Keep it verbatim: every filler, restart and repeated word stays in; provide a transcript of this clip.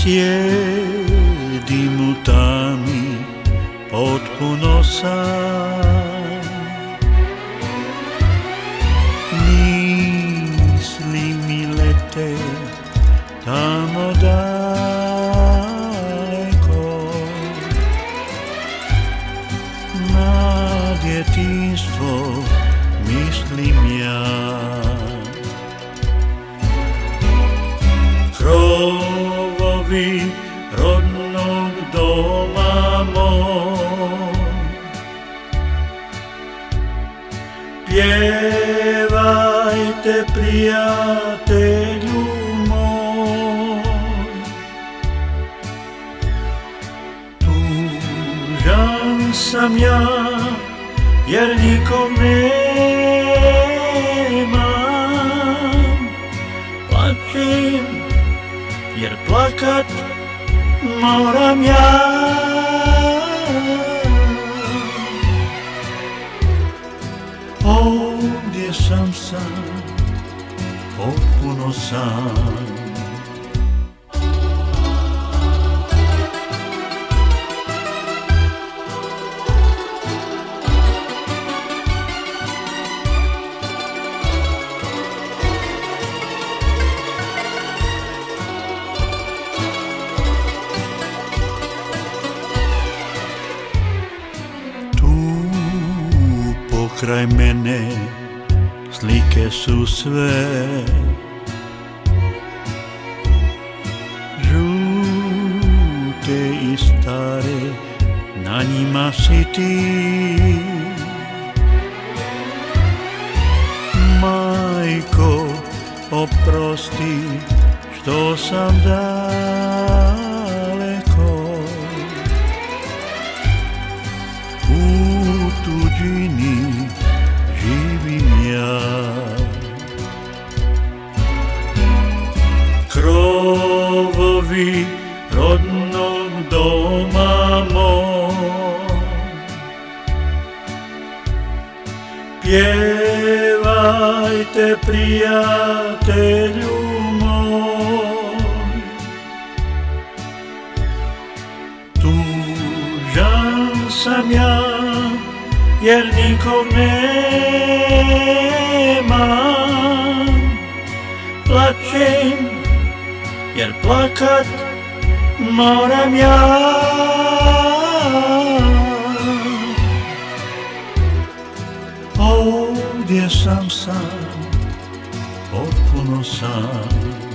Sjedim u tami, potpuno sam. Misli mi lete tamo daleko, na djetinjstvo mislim ja. Krovovi rodnog doma moj, pjevajte prijatelju moj. Tužan sam ja jer nikog nemam, plačem jer plakat moram ja. Ovdje sam sam, potpuno sam. Kraj mene slike su sve, žute i stare, na njima si ti. Majko, oprosti što sam daleko, u tuđini živim ja. Krovovi rodnog doma moj, pjevajte prijatelju moj. Tužan sam ja jer nikog nemam, plačem jer plakat moram ja. Ovdje sam sam, potpuno sam.